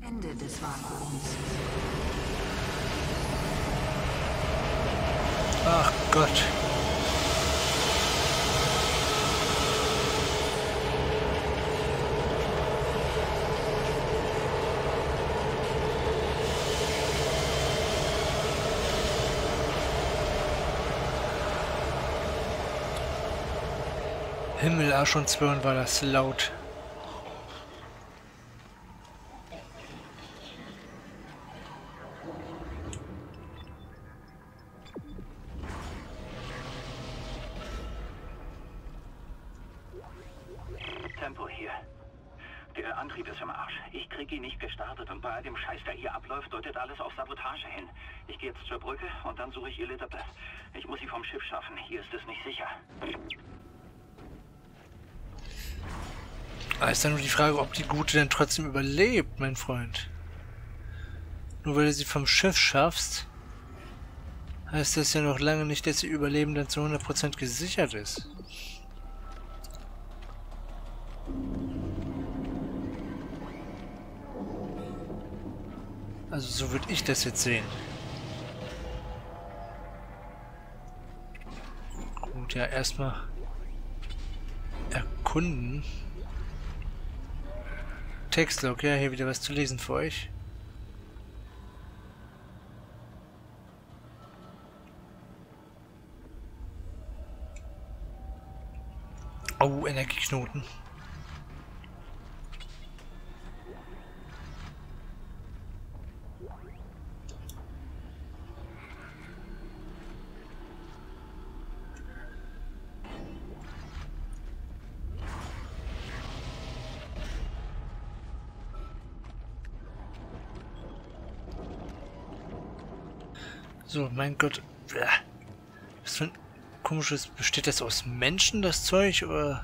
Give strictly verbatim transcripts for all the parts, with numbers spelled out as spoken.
Ende des Vakuums. Ach Gott. Himmel, Arsch und Zwirn, war das laut. Tempo hier. Der Antrieb ist im Arsch. Ich krieg ihn nicht gestartet und bei all dem Scheiß, der hier abläuft, deutet alles auf Sabotage hin. Ich gehe jetzt zur Brücke und dann suche ich Elizabeth. Ich muss sie vom Schiff schaffen. Hier ist es nicht sicher. Aber ist dann nur die Frage, ob die Gute denn trotzdem überlebt, mein Freund. Nur weil du sie vom Schiff schaffst, heißt das ja noch lange nicht, dass ihr Überleben dann zu hundert Prozent gesichert ist. Also so würde ich das jetzt sehen. Gut, ja, erstmal erkunden. Textlog, ja, hier wieder was zu lesen für euch. Oh, Energieknoten. So, mein Gott. Was für ein komisches... Besteht das aus Menschen, das Zeug, oder...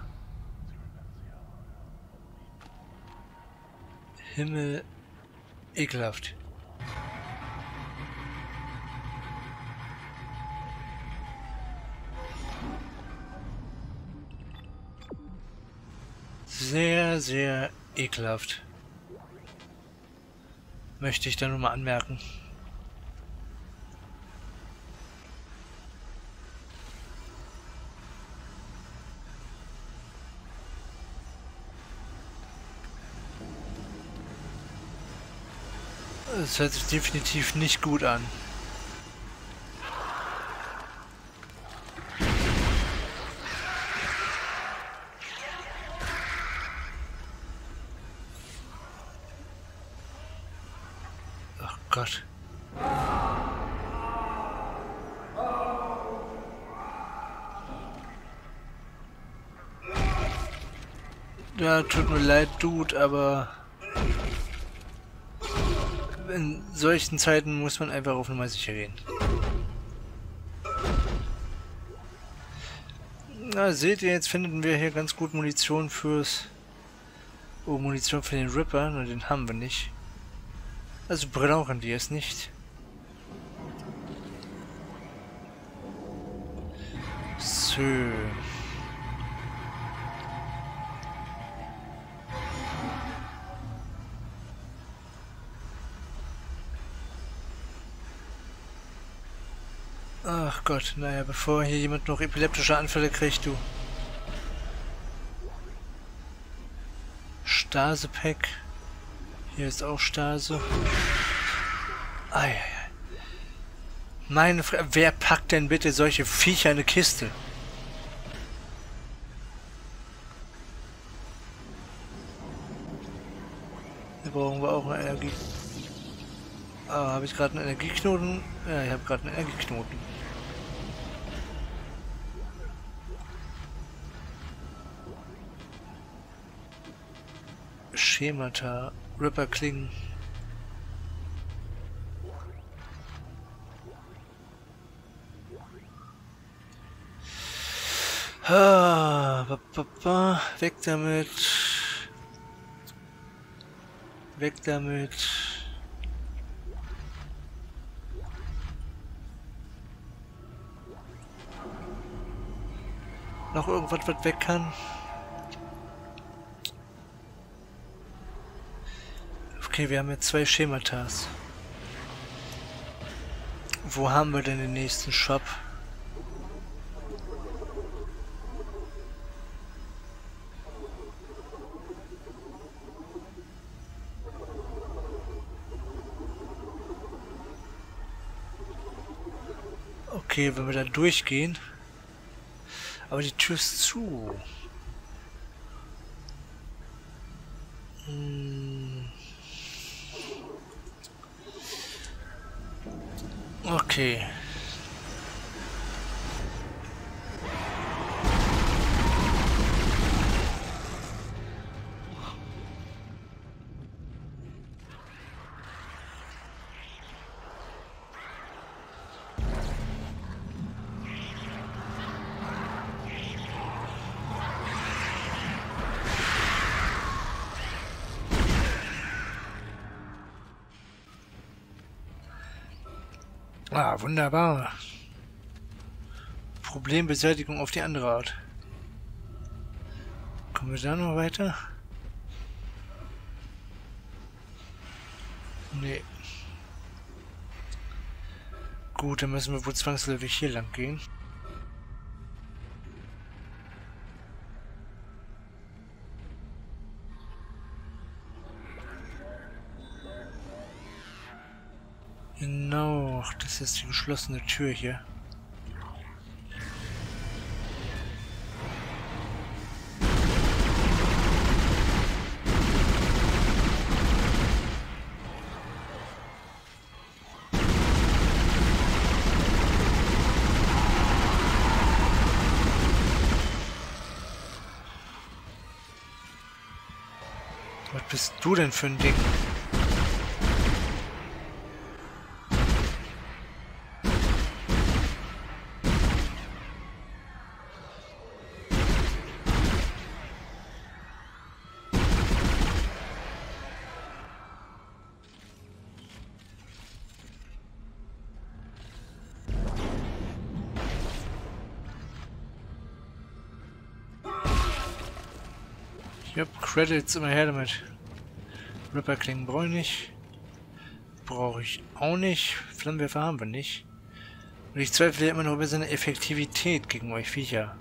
Himmel... Ekelhaft. Sehr, sehr ekelhaft. Möchte ich da nur mal anmerken. Das hört sich definitiv nicht gut an. Ach Gott. Ja, tut mir leid, Dude, aber... in solchen Zeiten muss man einfach auf Nummer sicher gehen. Na, seht ihr, jetzt finden wir hier ganz gut Munition fürs... Oh, Munition für den Ripper, nur den haben wir nicht. Also brauchen die es nicht. So. Ach Gott, naja, bevor hier jemand noch epileptische Anfälle kriegt, du. Stase-Pack. Hier ist auch Stase. Eieiei. Meine Frage, wer packt denn bitte solche Viecher in eine Kiste? Hier brauchen wir auch eine Energie. Ah, habe ich gerade einen Energieknoten? Ja, ich habe gerade einen Energieknoten. Schemata, Ripper-Klingen. Ah, ba, ba, ba. Weg damit. Weg damit. Noch irgendwas, was weg kann? Okay, wir haben jetzt zwei Schematas. Wo haben wir denn den nächsten Shop? Okay, wenn wir da durchgehen. Aber die Tür ist zu. Hm. Okay. Ah, wunderbar. Problembeseitigung auf die andere Art. Kommen wir da noch weiter? Nee. Gut, dann müssen wir wohl zwangsläufig hier lang gehen. Genau, das ist die geschlossene Tür hier. Was bist du denn für ein Ding? Yep, Credits, immer her damit. Ripperklingen brauche ich nicht. Brauche ich auch nicht. Flammenwerfer haben wir nicht. Und ich zweifle immer noch über seine Effektivität gegen euch Viecher.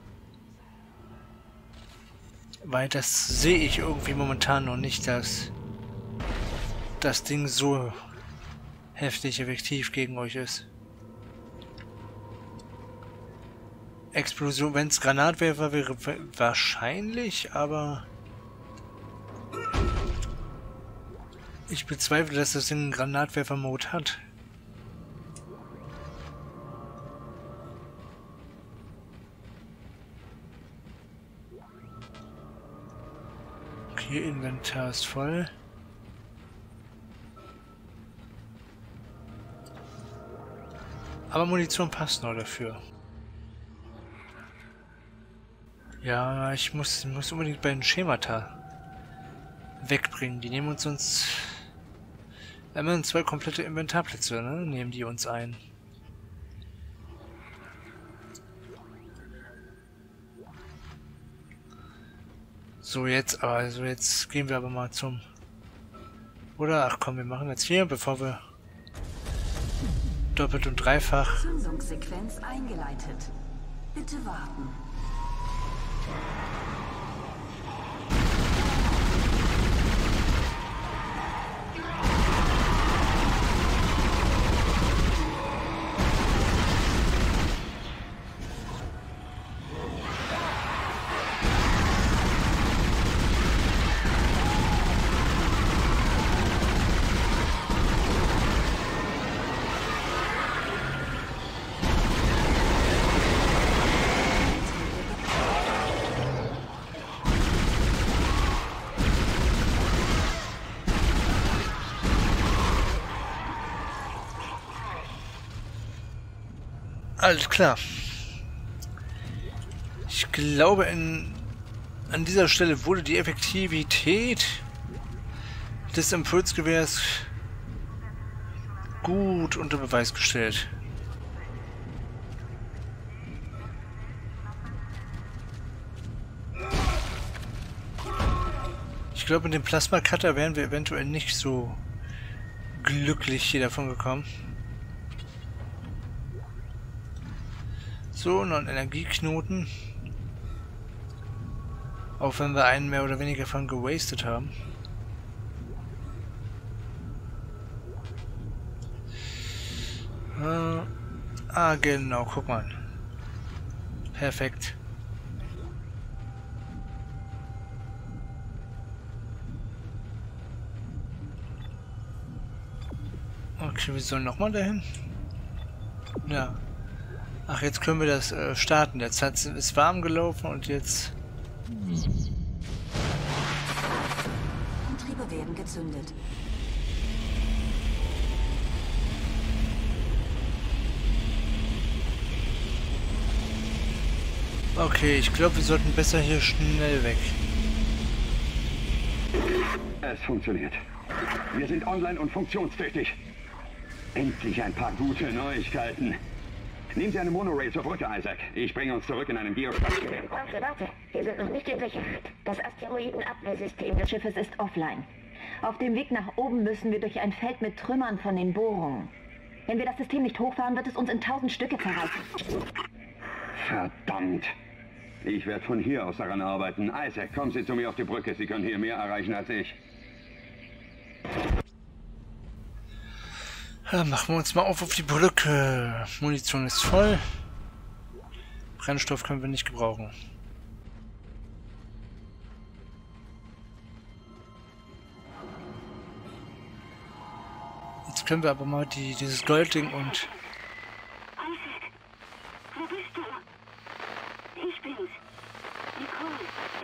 Weil das sehe ich irgendwie momentan noch nicht, dass das Ding so heftig effektiv gegen euch ist. Explosion, wenn es Granatwerfer wäre, wahrscheinlich, aber ich bezweifle, dass das Ding einen Granatwerfer-Mode hat. Okay, Inventar ist voll. Aber Munition passt noch dafür. Ja, ich muss, muss unbedingt bei den Schemata wegbringen. Die nehmen uns sonst immerhin zwei komplette Inventarplätze, ne? Nehmen die uns ein. So, jetzt, also jetzt gehen wir aber mal zum... Oder, ach komm, wir machen jetzt hier, bevor wir doppelt und dreifach... Zündungssequenz eingeleitet. Bitte warten. Alles klar. Ich glaube, in, an dieser Stelle wurde die Effektivität des Impulsgewehrs gut unter Beweis gestellt. Ich glaube, mit dem Plasma-Cutter wären wir eventuell nicht so glücklich hier davon gekommen. So, noch ein Energieknoten. Auch wenn wir einen mehr oder weniger von gewastet haben. Äh, ah, genau, guck mal. Perfekt. Okay, wir sollen nochmal dahin. Ja. Ach, jetzt können wir das äh, starten. Jetzt hat es ist warm gelaufen und jetzt... Antriebe werden gezündet. Okay, ich glaube, wir sollten besser hier schnell weg. Es funktioniert. Wir sind online und funktionstüchtig. Endlich ein paar gute Neuigkeiten. Nehmen Sie eine Monorail zur Brücke, Isaac. Ich bringe uns zurück in einen Geospace. Warte, warte. Wir sind noch nicht in Sicherheit. Das Asteroidenabwehrsystem des Schiffes ist offline. Auf dem Weg nach oben müssen wir durch ein Feld mit Trümmern von den Bohrungen. Wenn wir das System nicht hochfahren, wird es uns in tausend Stücke zerreißen. Verdammt. Ich werde von hier aus daran arbeiten. Isaac, kommen Sie zu mir auf die Brücke. Sie können hier mehr erreichen als ich. Ja, machen wir uns mal auf auf die Brücke. Munition ist voll. Brennstoff können wir nicht gebrauchen. Jetzt können wir aber mal die, dieses Goldding und... Isaac, wo bist du? Ich bin's. Nicole.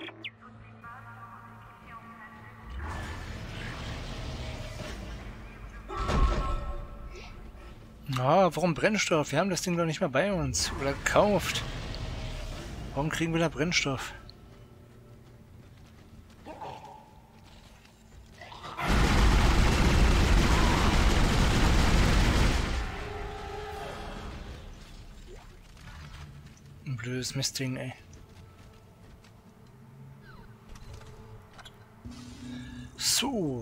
Na, warum Brennstoff? Wir haben das Ding doch nicht mehr bei uns. Oder gekauft. Warum kriegen wir da Brennstoff? Ein blödes Mistding, ey. So.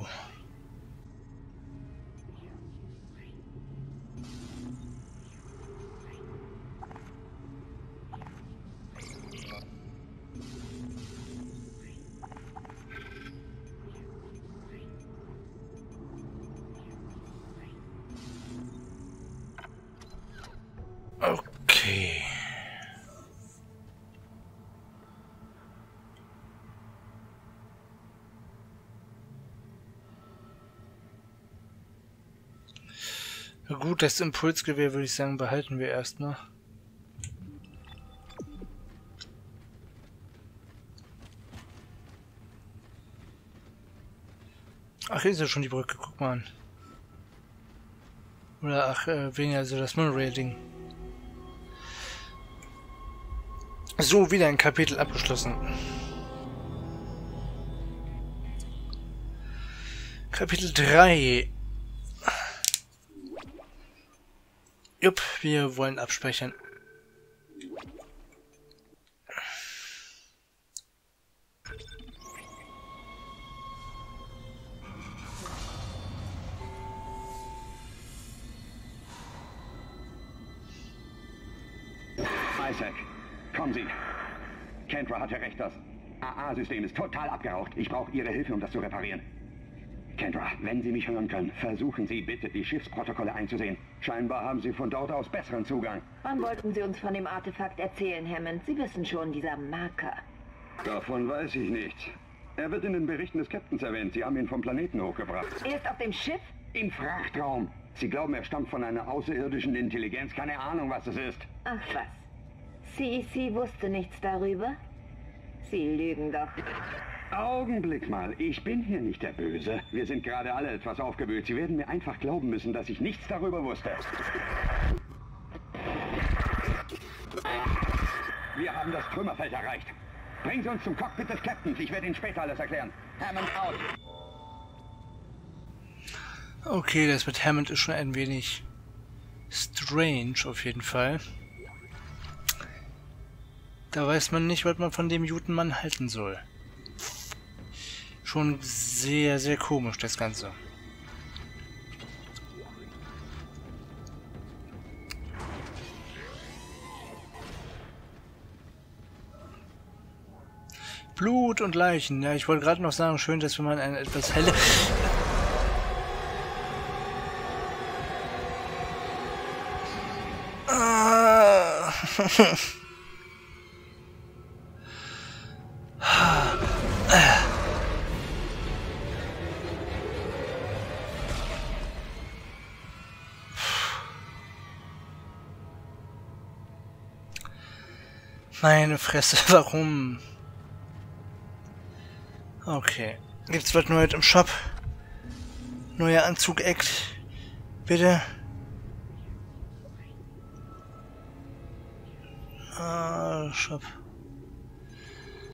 Okay. Na gut, das Impulsgewehr würde ich sagen, behalten wir erstmal. Ach, hier ist ja schon die Brücke, guck mal an. Oder ach, äh, weniger so das Monorail-Ding. So, wieder ein Kapitel abgeschlossen. Kapitel drei. Jupp, wir wollen abspeichern. Isaac, kommen Sie. Kendra hatte recht, das A A-System ist total abgeraucht. Ich brauche Ihre Hilfe, um das zu reparieren. Kendra, wenn Sie mich hören können, versuchen Sie bitte, die Schiffsprotokolle einzusehen. Scheinbar haben Sie von dort aus besseren Zugang. Wann wollten Sie uns von dem Artefakt erzählen, Hammond? Sie wissen schon, dieser Marker. Davon weiß ich nichts. Er wird in den Berichten des Captains erwähnt. Sie haben ihn vom Planeten hochgebracht. Er ist auf dem Schiff? Im Frachtraum. Sie glauben, er stammt von einer außerirdischen Intelligenz. Keine Ahnung, was es ist. Ach was. C E C wusste nichts darüber? Sie lügen doch. Augenblick mal, ich bin hier nicht der Böse. Wir sind gerade alle etwas aufgewühlt. Sie werden mir einfach glauben müssen, dass ich nichts darüber wusste. Wir haben das Trümmerfeld erreicht. Bringen Sie uns zum Cockpit des Captains. Ich werde Ihnen später alles erklären. Hammond out. Okay, das mit Hammond ist schon ein wenig strange auf jeden Fall. Da weiß man nicht, was man von dem Jutenmann halten soll. Schon sehr, sehr komisch, das Ganze. Blut und Leichen. Ja, ich wollte gerade noch sagen, schön, dass wir mal eine etwas helle... Ah. Meine Fresse, warum? Okay. Gibt's was Neues im Shop? Neuer Anzug-Act. Bitte. Ah, Shop.